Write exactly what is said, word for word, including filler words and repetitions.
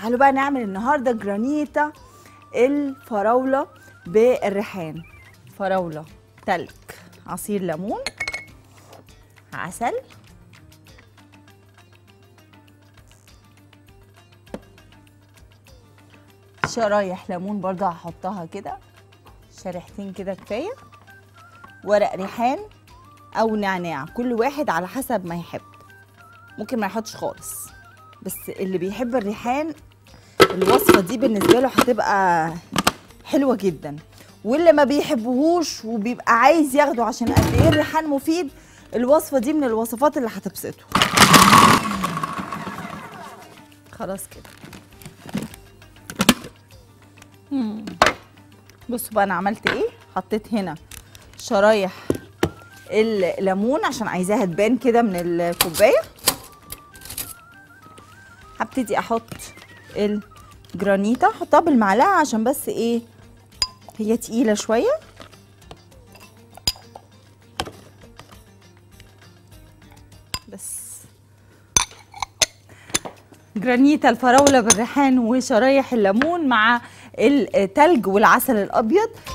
تعالوا بقى نعمل النهارده جرانيتا الفراوله بالريحان. فراوله، تلج، عصير ليمون، عسل، شرايح ليمون برضه هحطها كده، شريحتين كده كفايه، ورق ريحان او نعناع، كل واحد على حسب ما يحب، ممكن ما يحطش خالص، بس اللي بيحب الريحان الوصفه دي بالنسبه له هتبقى حلوه جدا، واللي ما بيحبهوش وبيبقى عايز ياخده عشان قد ايه الريحان مفيد، الوصفه دي من الوصفات اللي هتبسطه. خلاص كده. مم. بصوا بقى انا عملت ايه. حطيت هنا شرايح الليمون عشان عايزاها تبان كده من الكوبايه. هبتدي احط الجرانيتا، احطها بالمعلقه عشان بس ايه هي تقيله شويه. بس جرانيتا الفراوله بالريحان وشرايح الليمون مع التلج والعسل الابيض.